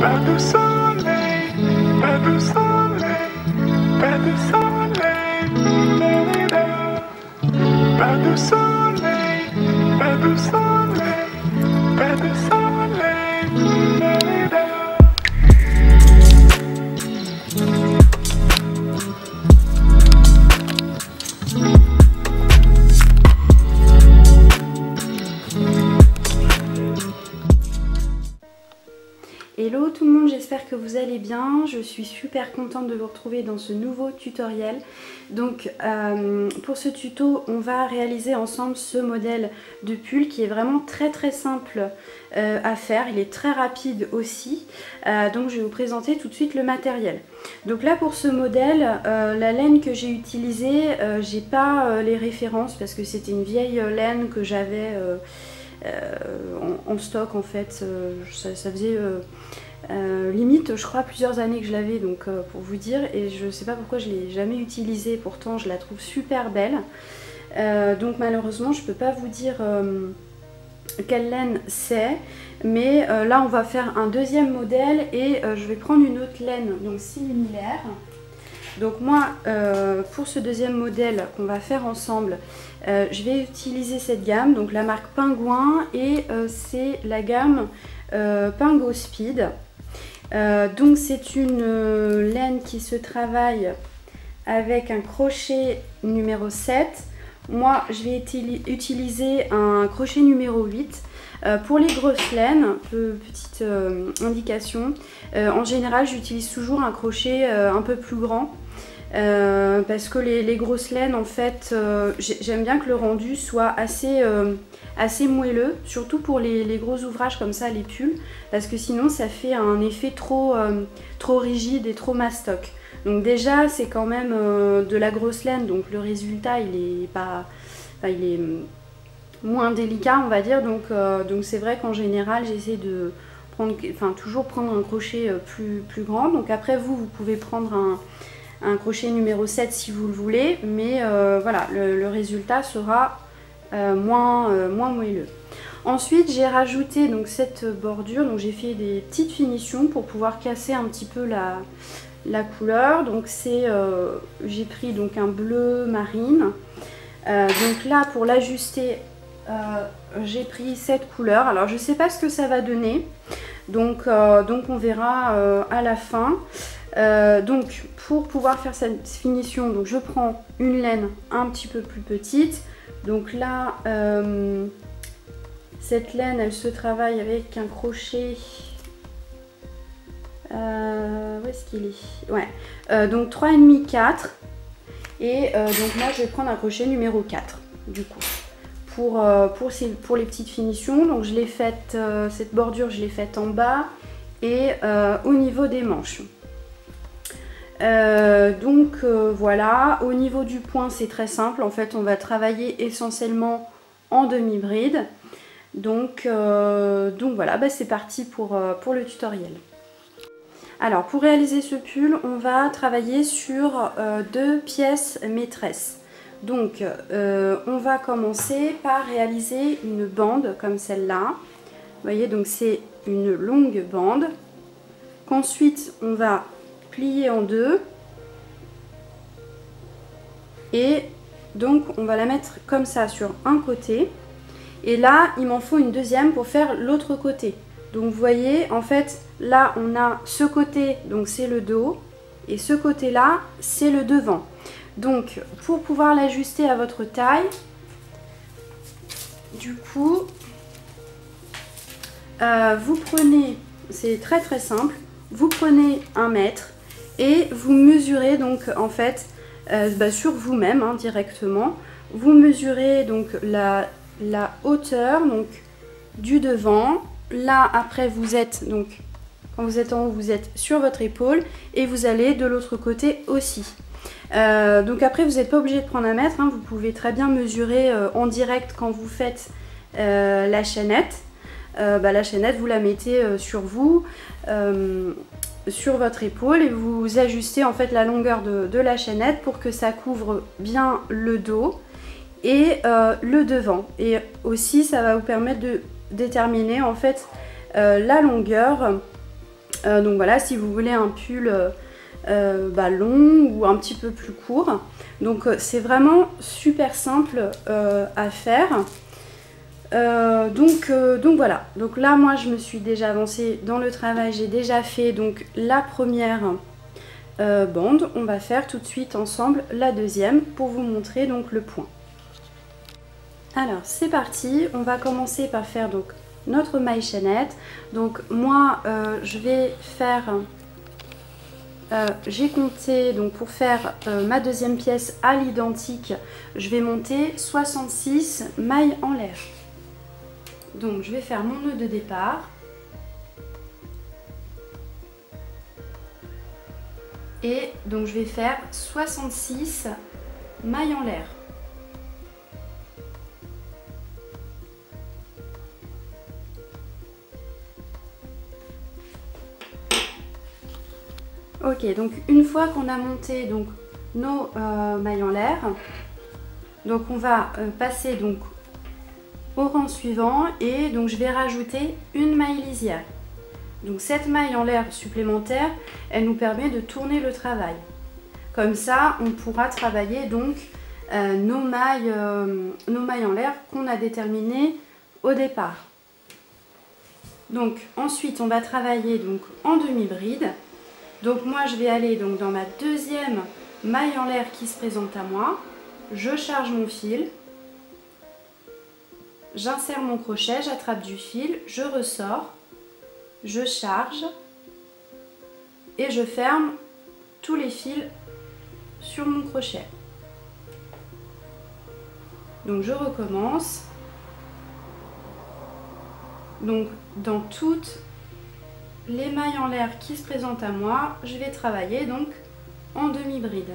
Pas de soleil, pas de soleil, pas de soleil, pas de soleil, pas de soleil, pas de soleil. Hello tout le monde, j'espère que vous allez bien. Je suis super contente de vous retrouver dans ce nouveau tutoriel. Donc pour ce tuto, on va réaliser ensemble ce modèle de pull qui est vraiment très simple à faire. Il est très rapide aussi. Donc je vais vous présenter tout de suite le matériel. Donc là pour ce modèle, la laine que j'ai utilisée, j'ai pas les références parce que c'était une vieille laine que j'avais en stock en fait. Ça faisait limite je crois plusieurs années que je l'avais, donc pour vous dire, et je sais pas pourquoi je l'ai jamais utilisée, pourtant je la trouve super belle. Donc malheureusement je peux pas vous dire quelle laine c'est, mais là on va faire un deuxième modèle et je vais prendre une autre laine donc similaire. Donc moi pour ce deuxième modèle qu'on va faire ensemble, je vais utiliser cette gamme, donc la marque Pingouin, et c'est la gamme Pingo Speed. Donc c'est une laine qui se travaille avec un crochet numéro 7. Moi je vais utiliser un crochet numéro 8. Pour les grosses laines, petite indication, en général j'utilise toujours un crochet un peu plus grand. Parce que les grosses laines en fait, j'aime bien que le rendu soit assez moelleux, surtout pour les gros ouvrages comme ça, les pulls, parce que sinon ça fait un effet trop rigide et trop mastoc. Donc déjà c'est quand même de la grosse laine, donc le résultat il est pas, enfin, il est moins délicat on va dire, donc c'est vrai qu'en général j'essaie de prendre, toujours prendre un crochet plus grand. Donc après vous pouvez prendre un crochet numéro 7 si vous le voulez, mais voilà, le résultat sera moins moelleux. Ensuite j'ai rajouté donc cette bordure, donc j'ai fait des petites finitions pour pouvoir casser un petit peu la couleur. Donc c'est j'ai pris donc un bleu marine, donc là pour l'ajuster j'ai pris cette couleur. Alors je sais pas ce que ça va donner, donc on verra à la fin. Donc pour pouvoir faire cette finition, donc je prends une laine un petit peu plus petite. Donc là cette laine elle se travaille avec un crochet, où est-ce qu'il est, ouais, donc 3,5 4, et donc moi je vais prendre un crochet numéro 4 du coup pour les petites finitions. Donc je l'ai faite, cette bordure je l'ai faite en bas et au niveau des manches. Voilà, au niveau du point c'est très simple, en fait on va travailler essentiellement en demi-bride. Donc voilà, bah c'est parti pour le tutoriel. Alors pour réaliser ce pull on va travailler sur deux pièces maîtresses. Donc on va commencer par réaliser une bande comme celle-là. Vous voyez, donc c'est une longue bande qu'ensuite on va plier en deux, et donc on va la mettre comme ça sur un côté, et là il m'en faut une deuxième pour faire l'autre côté. Donc vous voyez, en fait là on a ce côté, donc c'est le dos, et ce côté là c'est le devant. Donc pour pouvoir l'ajuster à votre taille, du coup vous prenez, c'est très simple, vous prenez 1 mètre et vous mesurez donc en fait sur vous-même directement. Vous mesurez donc la hauteur donc du devant. Là après vous êtes donc, quand vous êtes en haut vous êtes sur votre épaule, et vous allez de l'autre côté aussi. Donc après vous n'êtes pas obligé de prendre 1 mètre, vous pouvez très bien mesurer en direct quand vous faites la chaînette. La chaînette vous la mettez sur vous, sur votre épaule, et vous ajustez en fait la longueur de la chaînette pour que ça couvre bien le dos et le devant. Et aussi ça va vous permettre de déterminer en fait la longueur Donc voilà, si vous voulez un pull long ou un petit peu plus court. Donc c'est vraiment super simple à faire. Donc voilà, donc là moi je me suis déjà avancée dans le travail, j'ai déjà fait donc la première bande. On va faire tout de suite ensemble la deuxième pour vous montrer donc le point. Alors c'est parti, on va commencer par faire donc notre maille chaînette. Donc moi je vais faire, j'ai compté donc pour faire ma deuxième pièce à l'identique, je vais monter 66 mailles en l'air. Donc je vais faire mon nœud de départ et donc je vais faire 66 mailles en l'air. Ok, donc une fois qu'on a monté donc nos mailles en l'air, donc on va passer donc au rang suivant et donc je vais rajouter une maille lisière. Donc cette maille en l'air supplémentaire, elle nous permet de tourner le travail. Comme ça, on pourra travailler donc nos mailles en l'air qu'on a déterminées au départ. Donc ensuite, on va travailler donc en demi-bride. Donc moi, je vais aller donc dans ma deuxième maille en l'air qui se présente à moi. Je charge mon fil. J'insère mon crochet, j'attrape du fil, je ressors, je charge et je ferme tous les fils sur mon crochet. Donc je recommence. Donc dans toutes les mailles en l'air qui se présentent à moi, je vais travailler donc en demi-bride.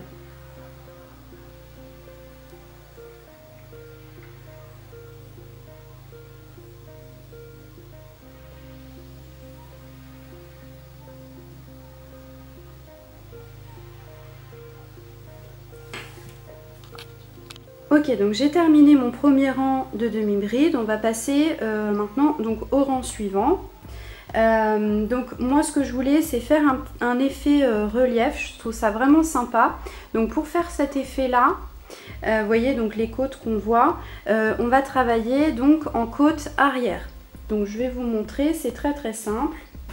Ok, donc j'ai terminé mon premier rang de demi-bride. On va passer maintenant donc au rang suivant. Donc moi ce que je voulais c'est faire un effet relief, je trouve ça vraiment sympa. Donc pour faire cet effet là, vous voyez donc les côtes qu'on voit, on va travailler donc en côte arrière. Donc je vais vous montrer, c'est très simple.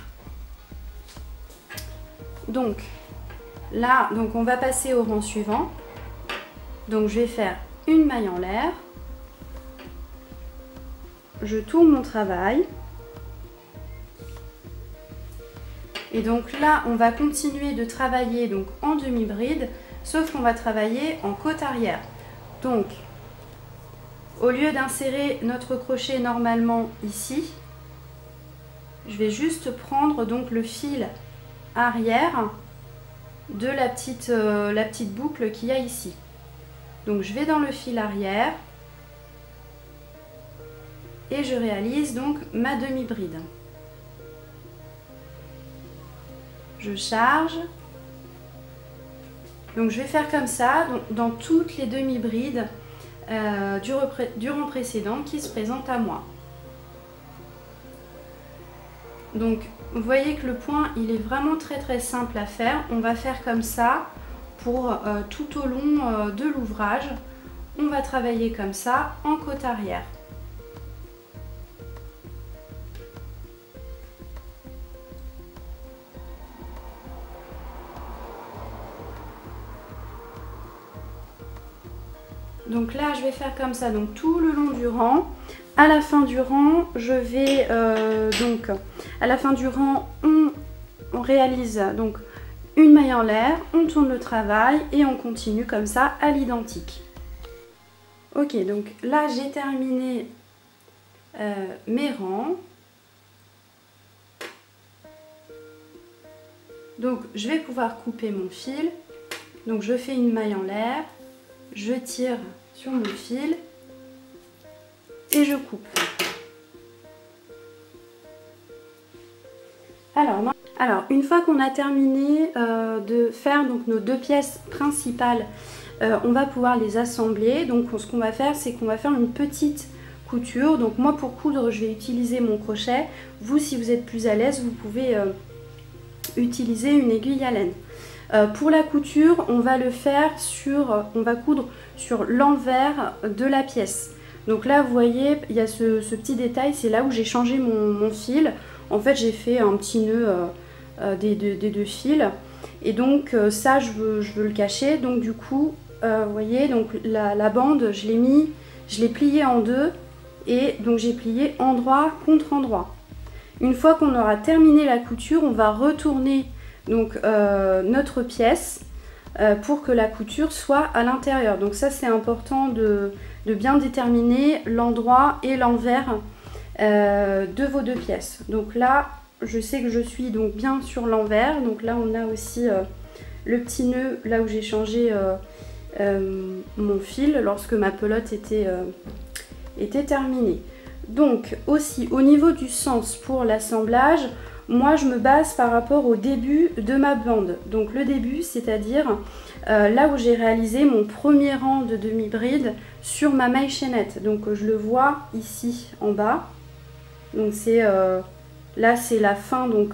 Donc là donc on va passer au rang suivant. Donc je vais faire une maille en l'air, je tourne mon travail et donc là on va continuer de travailler donc en demi-bride, sauf qu'on va travailler en côte arrière. Donc au lieu d'insérer notre crochet normalement ici, je vais juste prendre donc le fil arrière de la petite boucle qu'il y a ici. Donc je vais dans le fil arrière et je réalise donc ma demi-bride. Je charge. Donc je vais faire comme ça dans toutes les demi-brides du rang précédent qui se présentent à moi. Donc vous voyez que le point il est vraiment très simple à faire. On va faire comme ça pour tout au long de l'ouvrage. On va travailler comme ça en côte arrière. Donc là je vais faire comme ça donc tout le long du rang. À la fin du rang, je vais à la fin du rang on réalise donc une maille en l'air, on tourne le travail et on continue comme ça à l'identique. Ok, donc là j'ai terminé mes rangs. Donc je vais pouvoir couper mon fil. Donc je fais une maille en l'air, je tire sur mon fil et je coupe. Alors une fois qu'on a terminé de faire donc nos deux pièces principales, on va pouvoir les assembler. Donc ce qu'on va faire, c'est qu'on va faire une petite couture. Donc moi pour coudre, je vais utiliser mon crochet. Vous, si vous êtes plus à l'aise, vous pouvez utiliser une aiguille à laine. Pour la couture, on va le faire on va coudre sur l'envers de la pièce. Donc là, vous voyez, il y a ce petit détail, c'est là où j'ai changé mon fil. En fait, j'ai fait un petit nœud des deux fils. Et donc ça, je veux le cacher. Donc du coup, vous voyez, donc la bande, je l'ai pliée en deux. Et donc j'ai plié endroit contre endroit. Une fois qu'on aura terminé la couture, on va retourner donc notre pièce pour que la couture soit à l'intérieur. Donc ça, c'est important de bien déterminer l'endroit et l'envers de vos deux pièces. Donc là, je sais que je suis donc bien sur l'envers. Donc là, on a aussi le petit nœud là où j'ai changé mon fil lorsque ma pelote était terminée. Donc aussi au niveau du sens pour l'assemblage, moi je me base par rapport au début de ma bande. Donc le début, c'est-à-dire là où j'ai réalisé mon premier rang de demi-bride sur ma maille chaînette. Donc je le vois ici en bas. Donc c'est là, c'est la fin donc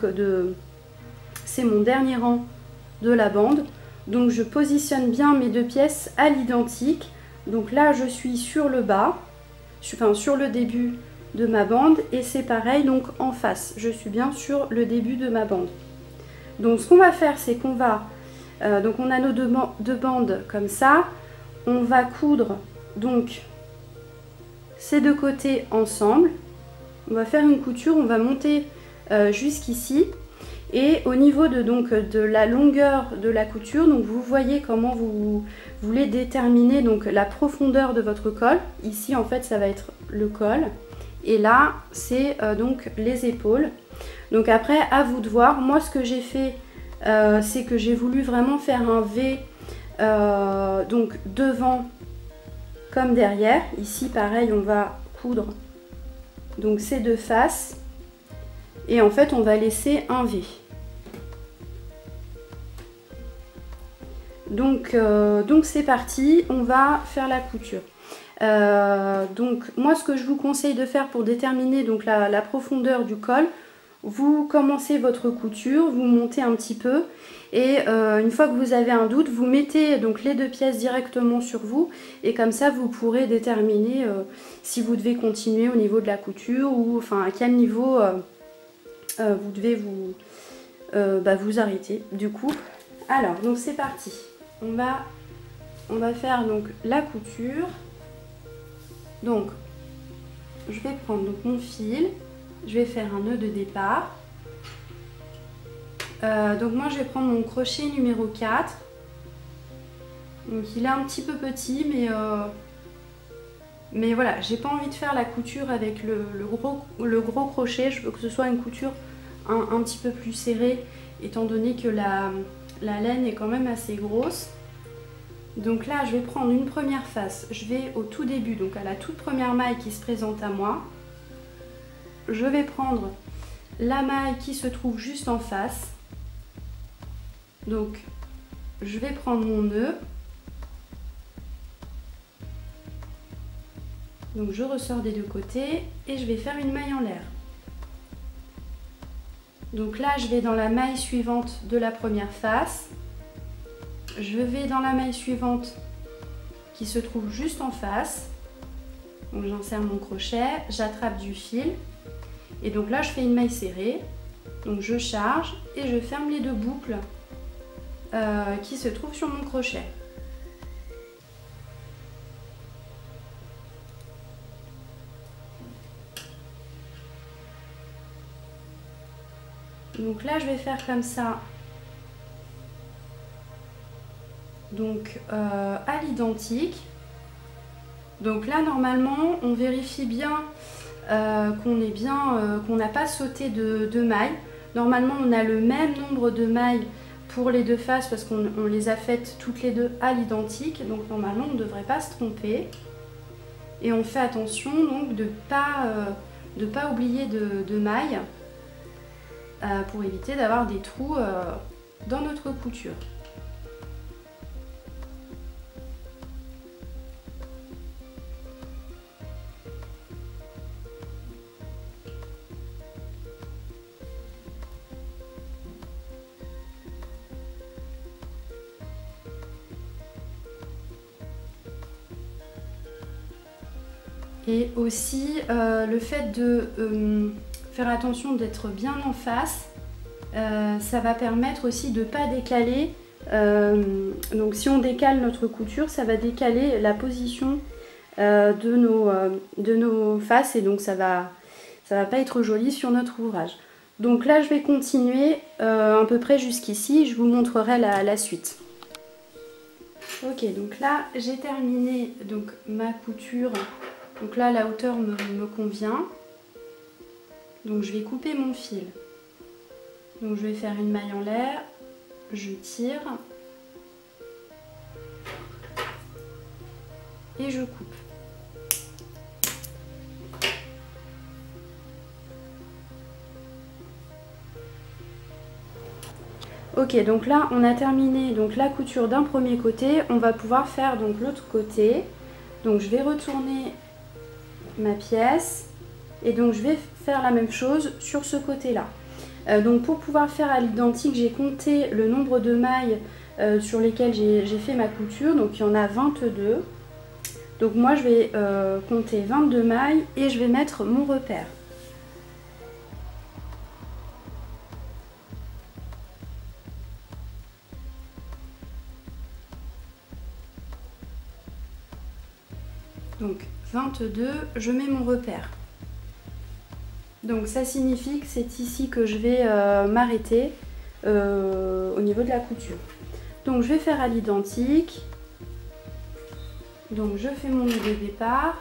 c'est mon dernier rang de la bande. Donc je positionne bien mes deux pièces à l'identique. Donc là je suis sur le bas, enfin sur le début de ma bande, et c'est pareil donc en face, je suis bien sur le début de ma bande. Donc ce qu'on va faire, c'est qu'on va donc on a nos deux bandes comme ça, on va coudre donc ces deux côtés ensemble, on va faire une couture, on va monter jusqu'ici. Et au niveau de la longueur de la couture, donc vous voyez comment vous voulez déterminer donc la profondeur de votre col. Ici en fait ça va être le col et là c'est donc les épaules. Donc après à vous de voir. Moi ce que j'ai fait c'est que j'ai voulu vraiment faire un V donc devant comme derrière. Ici pareil, on va coudre donc ces deux faces et en fait on va laisser un V. Donc c'est parti, on va faire la couture. Donc moi ce que je vous conseille de faire pour déterminer donc la profondeur du col, vous commencez votre couture, vous montez un petit peu et une fois que vous avez un doute, vous mettez donc les deux pièces directement sur vous et comme ça vous pourrez déterminer si vous devez continuer au niveau de la couture ou enfin à quel niveau vous devez vous arrêter du coup. Alors donc c'est parti. On va faire donc la couture. Donc je vais prendre donc mon fil, je vais faire un nœud de départ. Donc moi je vais prendre mon crochet numéro 4. Donc il est un petit peu petit mais voilà, j'ai pas envie de faire la couture avec le gros crochet. Je veux que ce soit une couture un petit peu plus serrée étant donné que la laine est quand même assez grosse. Donc là je vais prendre une première face, je vais au tout début, donc à la toute première maille qui se présente à moi. Je vais prendre la maille qui se trouve juste en face. Donc je vais prendre mon nœud. Donc je ressors des deux côtés et je vais faire une maille en l'air. Donc là je vais dans la maille suivante de la première face. Je vais dans la maille suivante qui se trouve juste en face. Donc j'insère mon crochet, j'attrape du fil et donc là je fais une maille serrée. Donc je charge et je ferme les deux boucles qui se trouvent sur mon crochet. Donc là je vais faire comme ça. Donc à l'identique. Donc là normalement on vérifie bien qu'on n'a pas sauté de mailles. Normalement on a le même nombre de mailles pour les deux faces parce qu'on les a faites toutes les deux à l'identique. Donc normalement on ne devrait pas se tromper. Et on fait attention donc de ne pas oublier de mailles pour éviter d'avoir des trous dans notre couture. Et aussi le fait de faire attention d'être bien en face, ça va permettre aussi de ne pas décaler. Donc si on décale notre couture, ça va décaler la position de nos faces et donc ça va pas être joli sur notre ouvrage. Donc là je vais continuer à peu près jusqu'ici, je vous montrerai la suite. Ok, donc là j'ai terminé donc ma couture, donc là la hauteur me convient. Donc je vais couper mon fil. Donc je vais faire une maille en l'air, je tire et je coupe. Ok, donc là on a terminé donc la couture d'un premier côté, on va pouvoir faire donc l'autre côté. Donc je vais retourner ma pièce et donc je vais faire la même chose sur ce côté là. Donc pour pouvoir faire à l'identique, j'ai compté le nombre de mailles sur lesquelles j'ai fait ma couture, donc il y en a 22. Donc moi je vais compter 22 mailles et je vais mettre mon repère. Donc 22, je mets mon repère. Donc ça signifie que c'est ici que je vais m'arrêter au niveau de la couture. Donc je vais faire à l'identique. Donc je fais mon nœud de départ.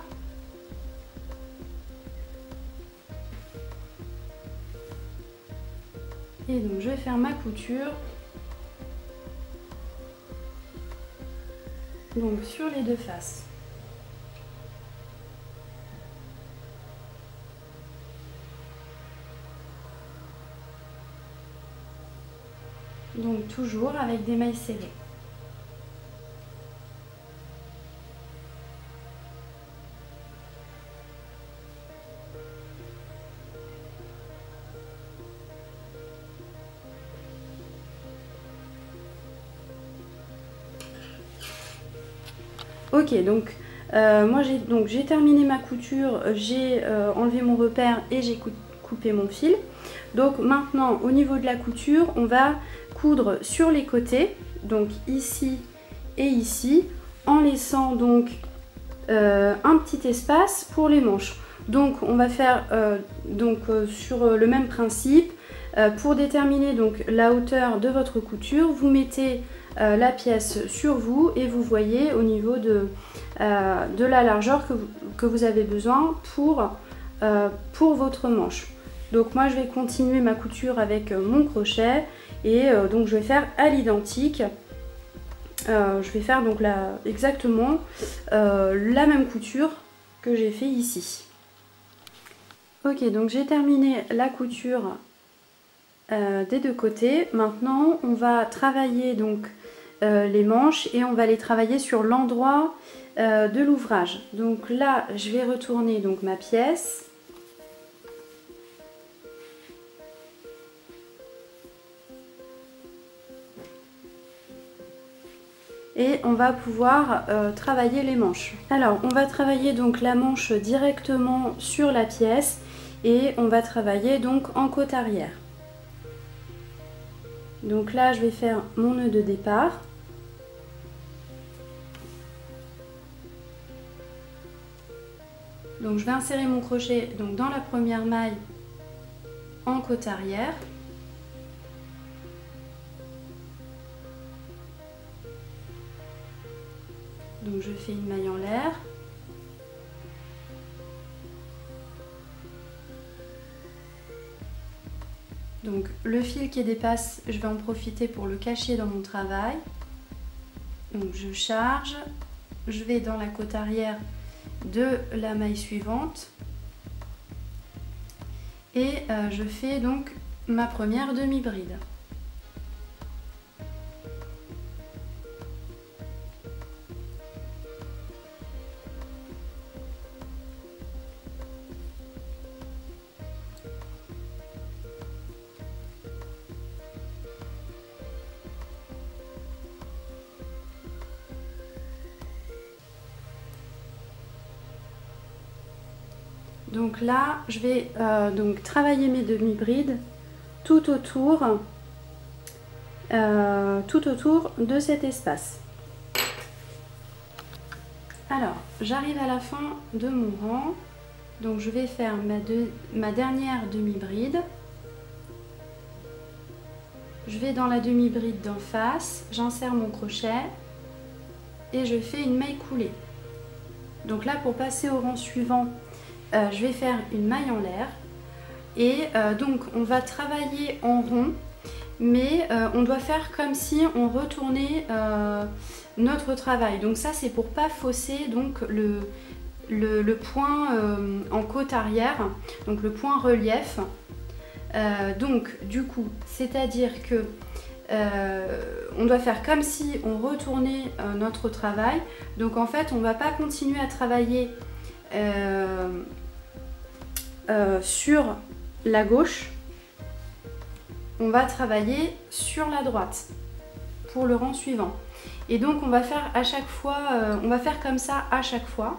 Et donc je vais faire ma couture. Donc sur les deux faces. Donc toujours avec des mailles serrées. Ok, donc moi j'ai terminé ma couture, j'ai enlevé mon repère et j'ai coupé mon fil. Donc maintenant au niveau de la couture, on va coudre sur les côtés, donc ici et ici, en laissant donc un petit espace pour les manches. Donc on va faire sur le même principe. Pour déterminer donc la hauteur de votre couture, vous mettez la pièce sur vous et vous voyez au niveau de la largeur que vous avez besoin pour votre manche. Donc moi je vais continuer ma couture avec mon crochet et donc je vais faire à l'identique. Je vais faire donc exactement la même couture que j'ai fait ici. Ok, donc j'ai terminé la couture des deux côtés. Maintenant on va travailler donc les manches et on va les travailler sur l'endroit de l'ouvrage. Donc là je vais retourner donc ma pièce. Et on va pouvoir travailler les manches. Alors on va travailler donc la manche directement sur la pièce et on va travailler donc en côte arrière. Donc là je vais faire mon nœud de départ. Donc je vais insérer mon crochet donc dans la première maille en côte arrière. Donc je fais une maille en l'air. Donc le fil qui dépasse, je vais en profiter pour le cacher dans mon travail. Donc je charge, je vais dans la côte arrière de la maille suivante et je fais donc ma première demi-bride. Donc là, je vais donc travailler mes demi-brides tout autour de cet espace. Alors, j'arrive à la fin de mon rang. Donc je vais faire ma dernière demi-bride. Je vais dans la demi-bride d'en face, j'insère mon crochet et je fais une maille coulée. Donc là, pour passer au rang suivant, je vais faire une maille en l'air. Et donc on va travailler en rond, mais on doit faire comme si on retournait notre travail. Donc ça, c'est pour pas fausser donc le point en côte arrière, donc le point relief. Donc du coup, c'est-à-dire que on doit faire comme si on retournait notre travail. Donc en fait, on va pas continuer à travailler sur la gauche, on va travailler sur la droite pour le rang suivant. Et donc on va faire à chaque fois, on va faire comme ça à chaque fois.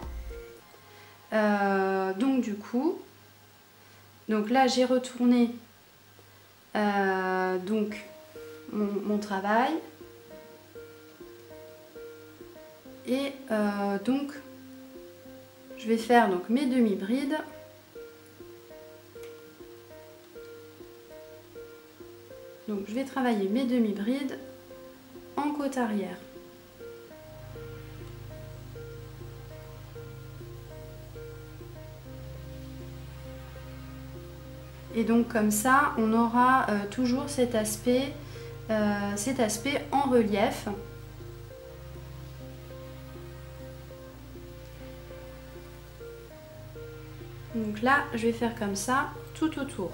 Donc du coup, donc là j'ai retourné donc mon travail et donc je vais faire donc mes demi-brides. Donc je vais travailler mes demi-brides en côte arrière. Et donc comme ça, on aura toujours cet aspect en relief. Donc là, je vais faire comme ça tout autour.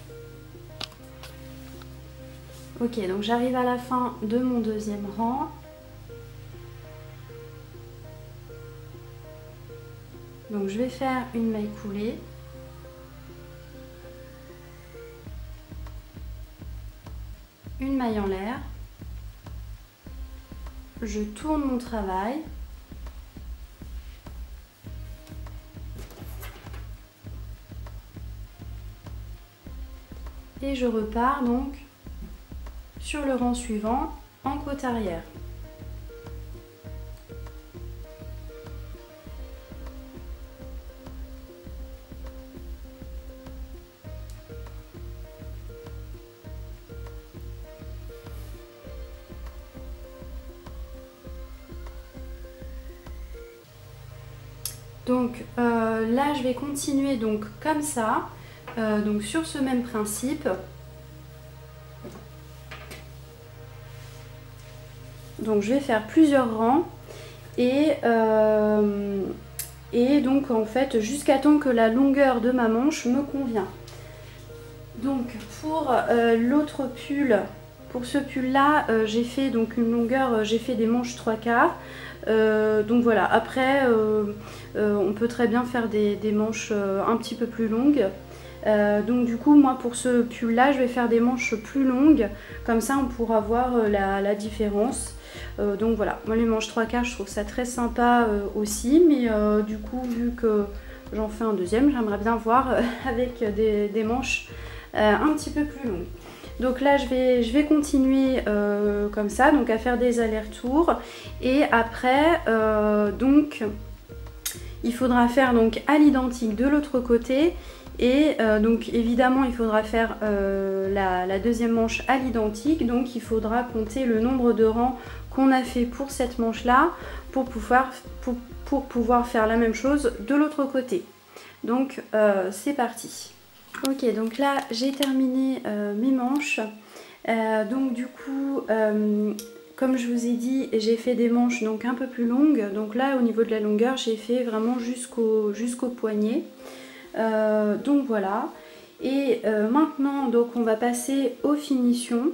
Ok, donc j'arrive à la fin de mon deuxième rang. Donc je vais faire une maille coulée. Une maille en l'air. Je tourne mon travail. Et je repars donc sur le rang suivant en côte arrière. Donc là je vais continuer donc comme ça, donc sur ce même principe. Donc je vais faire plusieurs rangs et donc en fait jusqu'à temps que la longueur de ma manche me convient. Donc pour l'autre pull, pour ce pull là, j'ai fait donc une longueur, j'ai fait des manches 3/4. Donc voilà, après on peut très bien faire des manches un petit peu plus longues. Donc du coup moi pour ce pull là je vais faire des manches plus longues, comme ça on pourra voir la différence. Donc voilà, moi les manches 3/4 je trouve ça très sympa aussi, mais du coup vu que j'en fais un deuxième, j'aimerais bien voir avec des manches un petit peu plus longues. Donc là je vais continuer comme ça, donc à faire des allers-retours, et après donc il faudra faire donc à l'identique de l'autre côté. Et donc évidemment il faudra faire la deuxième manche à l'identique, donc il faudra compter le nombre de rangs qu'on a fait pour cette manche là pour pouvoir faire la même chose de l'autre côté. Donc c'est parti. Ok, donc là j'ai terminé mes manches. Donc du coup comme je vous ai dit, j'ai fait des manches donc un peu plus longues. Donc là au niveau de la longueur j'ai fait vraiment jusqu'au poignet. Donc voilà, et maintenant donc on va passer aux finitions.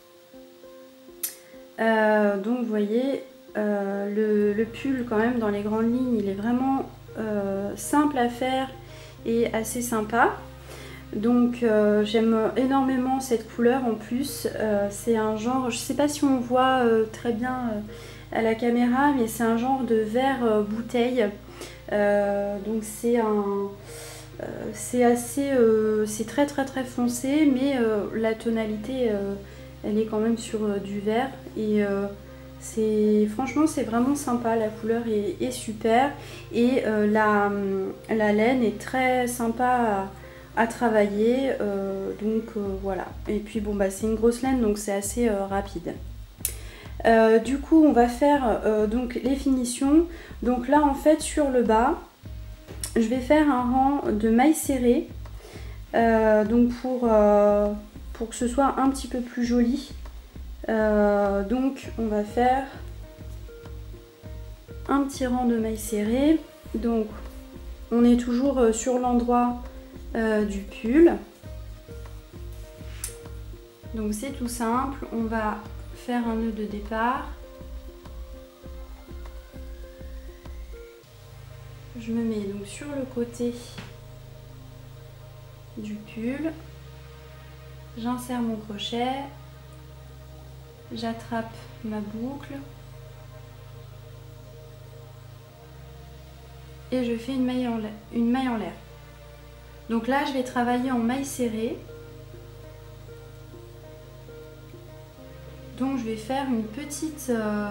Donc vous voyez le pull quand même dans les grandes lignes il est vraiment simple à faire et assez sympa. Donc j'aime énormément cette couleur en plus. C'est un genre, je sais pas si on voit très bien à la caméra, mais c'est un genre de vert bouteille. Donc c'est c'est très très très foncé, mais la tonalité elle est quand même sur du vert et franchement c'est vraiment sympa, la couleur est super et la laine est très sympa à travailler, donc voilà. Et puis bon bah c'est une grosse laine donc c'est assez rapide. Du coup on va faire donc les finitions. Donc là en fait sur le bas je vais faire un rang de mailles serrées, donc pour que ce soit un petit peu plus joli. Donc on va faire un petit rang de mailles serrées. Donc on est toujours sur l'endroit du pull. Donc c'est tout simple, on va faire un nœud de départ. Je me mets donc sur le côté du pull, j'insère mon crochet, j'attrape ma boucle et je fais une maille en l'air. Donc là je vais travailler en maille serrée. Donc je vais faire une petite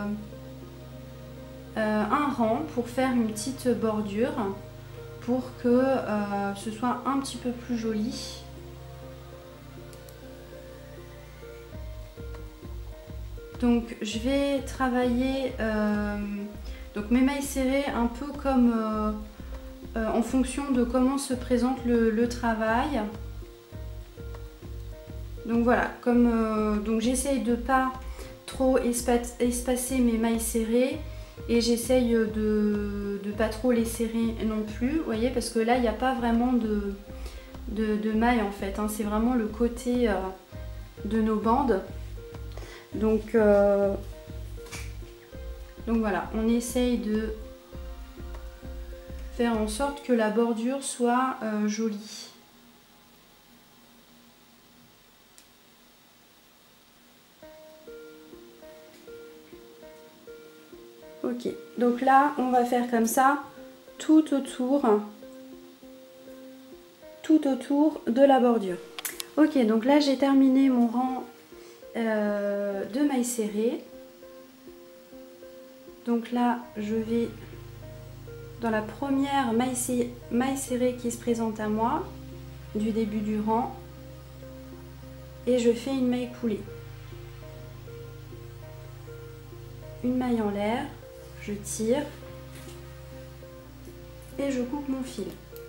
un rang pour faire une petite bordure pour que ce soit un petit peu plus joli. Donc je vais travailler donc mes mailles serrées un peu comme en fonction de comment se présente le travail. Donc voilà, donc j'essaye de pas trop espacer mes mailles serrées et j'essaye de pas trop les serrer non plus, vous voyez, parce que là il n'y a pas vraiment de mailles en fait, hein, c'est vraiment le côté de nos bandes. Donc voilà, on essaye de faire en sorte que la bordure soit jolie. Ok, donc là on va faire comme ça tout autour de la bordure. Ok, donc là j'ai terminé mon rang de mailles serrées. Donc là je vais dans la première maille serrée qui se présente à moi du début du rang et je fais une maille coulée, une maille en l'air, je tire et je coupe mon fil.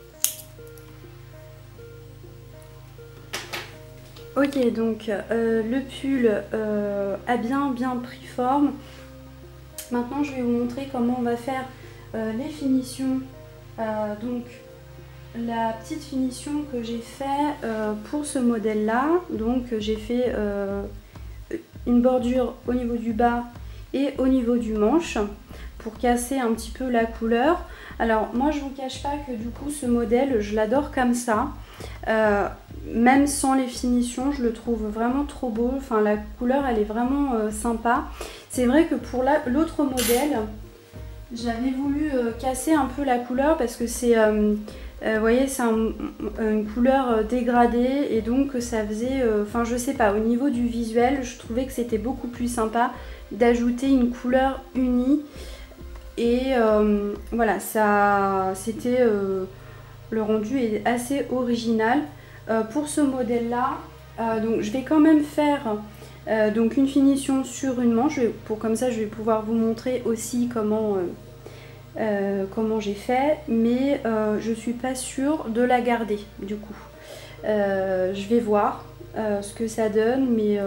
Ok, donc le pull a bien pris forme. Maintenant je vais vous montrer comment on va faire les finitions. Donc la petite finition que j'ai fait pour ce modèle là, donc j'ai fait une bordure au niveau du bas et au niveau du manche pour casser un petit peu la couleur. Alors moi je vous cache pas que du coup ce modèle je l'adore comme ça, même sans les finitions je le trouve vraiment trop beau, enfin la couleur elle est vraiment sympa. C'est vrai que pour l'autre modèle j'avais voulu casser un peu la couleur parce que c'est vous voyez c'est une couleur dégradée et donc ça faisait enfin je sais pas, au niveau du visuel je trouvais que c'était beaucoup plus sympa d'ajouter une couleur unie. Et voilà, ça c'était le rendu est assez original pour ce modèle là. Donc je vais quand même faire donc une finition sur une manche comme ça je vais pouvoir vous montrer aussi comment j'ai fait, mais je suis pas sûre de la garder du coup. Je vais voir ce que ça donne, mais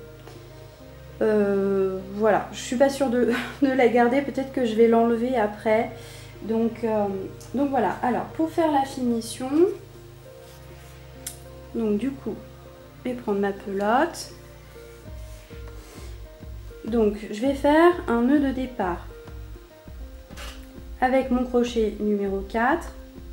voilà, je suis pas sûre de la garder, peut-être que je vais l'enlever après. Donc voilà, alors pour faire la finition, donc du coup je vais prendre ma pelote, donc je vais faire un nœud de départ avec mon crochet numéro 4.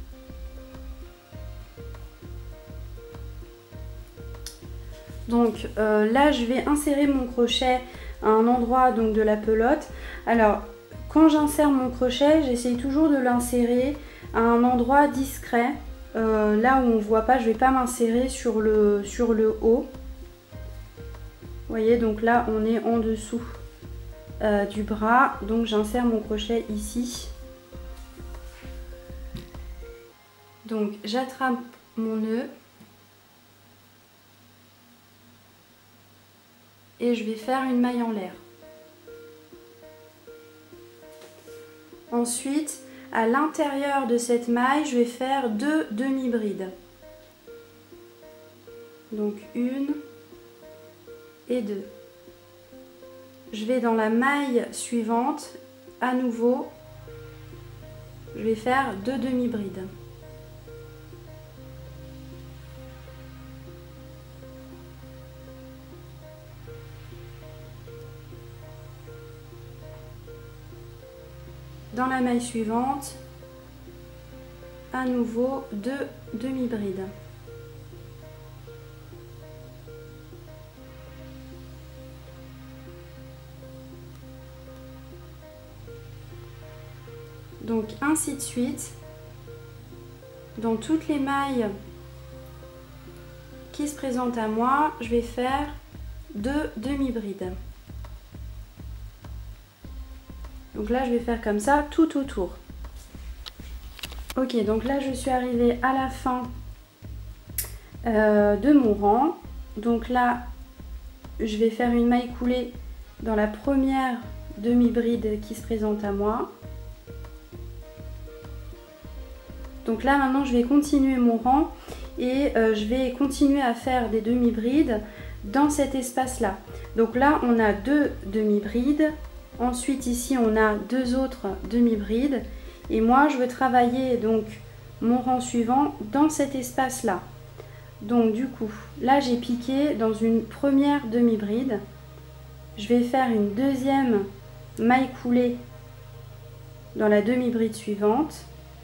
Donc là je vais insérer mon crochet à un endroit donc de la pelote. Alors quand j'insère mon crochet, j'essaye toujours de l'insérer à un endroit discret là où on voit pas, je vais pas m'insérer sur le haut. Vous voyez, donc là on est en dessous du bras, donc j'insère mon crochet ici. Donc j'attrape mon nœud et je vais faire une maille en l'air. Ensuite, à l'intérieur de cette maille, je vais faire 2 demi-brides. Donc 1 et 2. Je vais dans la maille suivante, à nouveau, je vais faire 2 demi-brides. Dans la maille suivante, à nouveau 2 demi-brides. Donc ainsi de suite, dans toutes les mailles qui se présentent à moi, je vais faire 2 demi-brides. Donc là, je vais faire comme ça tout autour. Ok, donc là, je suis arrivée à la fin de mon rang. Donc là, je vais faire une maille coulée dans la première demi-bride qui se présente à moi. Donc là, maintenant, je vais continuer mon rang et je vais continuer à faire des demi-brides dans cet espace-là. Donc là, on a 2 demi-brides. Ensuite, ici, on a 2 autres demi-brides. Et moi, je veux travailler donc mon rang suivant dans cet espace-là. Donc du coup, là, j'ai piqué dans une première demi-bride. Je vais faire une deuxième maille coulée dans la demi-bride suivante.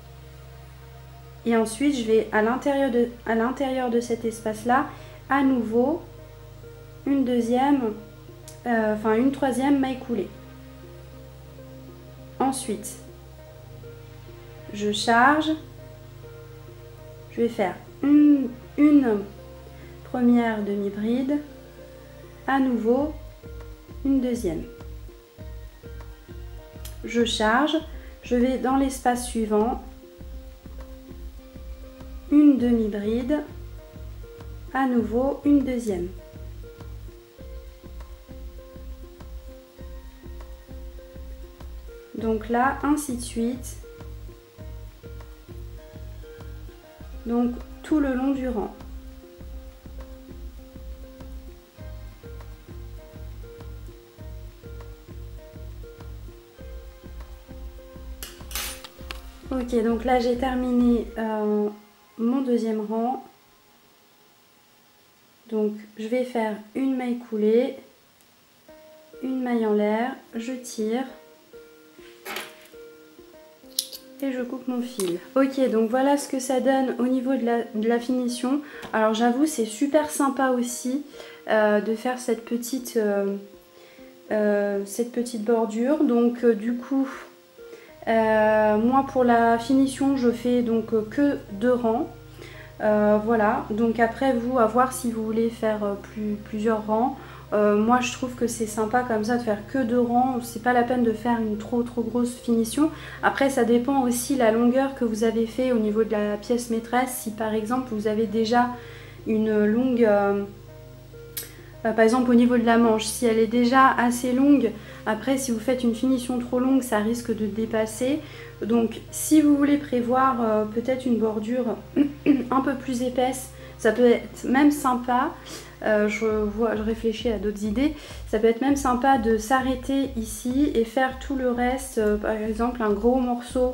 Et ensuite, je vais à l'intérieur de cet espace-là, à nouveau, une troisième maille coulée. Ensuite, je charge, je vais faire une première demi-bride, à nouveau une deuxième. Je charge, je vais dans l'espace suivant, une demi-bride, à nouveau une deuxième. Donc là, ainsi de suite. Donc tout le long du rang. Ok, donc là j'ai terminé mon deuxième rang. Donc je vais faire une maille coulée, une maille en l'air, je tire. Et je coupe mon fil. Ok, donc voilà ce que ça donne au niveau de la finition. Alors j'avoue, c'est super sympa aussi de faire cette petite bordure. Donc du coup, moi pour la finition, je fais donc que 2 rangs. Voilà, donc après vous, à voir si vous voulez faire plusieurs rangs. Moi je trouve que c'est sympa comme ça de faire que 2 rangs, c'est pas la peine de faire une trop grosse finition. Après ça dépend aussi la longueur que vous avez fait au niveau de la pièce maîtresse. Si par exemple vous avez déjà une longue, par exemple au niveau de la manche, si elle est déjà assez longue, après si vous faites une finition trop longue ça risque de dépasser. Donc si vous voulez prévoir peut-être une bordure un peu plus épaisse, ça peut être même sympa. Je réfléchis à d'autres idées. Ça peut être même sympa de s'arrêter ici et faire tout le reste, par exemple un gros morceau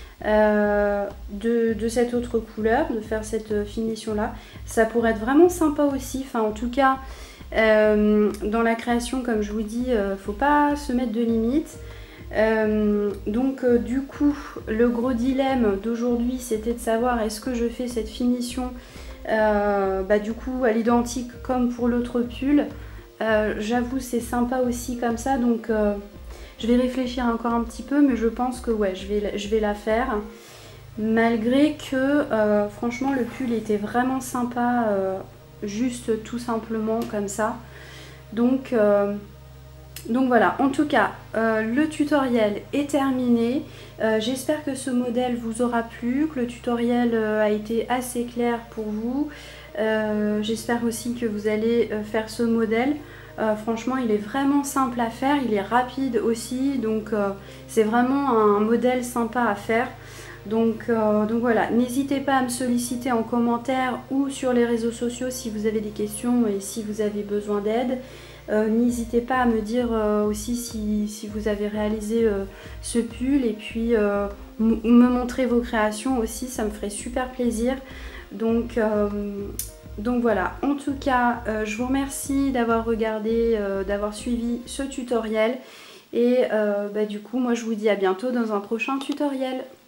de cette autre couleur, de faire cette finition là. Ça pourrait être vraiment sympa aussi. Enfin en tout cas dans la création, comme je vous dis, faut pas se mettre de limites. Donc du coup le gros dilemme d'aujourd'hui c'était de savoir est-ce que je fais cette finition du coup à l'identique comme pour l'autre pull. J'avoue c'est sympa aussi comme ça, donc je vais réfléchir encore un petit peu, mais je pense que ouais je vais la faire. malgré que franchement le pull était vraiment sympa, juste tout simplement comme ça. Donc voilà, en tout cas, le tutoriel est terminé. J'espère que ce modèle vous aura plu, que le tutoriel a été assez clair pour vous. J'espère aussi que vous allez faire ce modèle. Franchement, il est vraiment simple à faire, il est rapide aussi, donc c'est vraiment un modèle sympa à faire. Donc voilà, n'hésitez pas à me solliciter en commentaire ou sur les réseaux sociaux si vous avez des questions et si vous avez besoin d'aide. N'hésitez pas à me dire aussi si vous avez réalisé ce pull et puis me montrer vos créations aussi, ça me ferait super plaisir. Donc voilà, en tout cas, je vous remercie d'avoir regardé, d'avoir suivi ce tutoriel. Et du coup, moi je vous dis à bientôt dans un prochain tutoriel.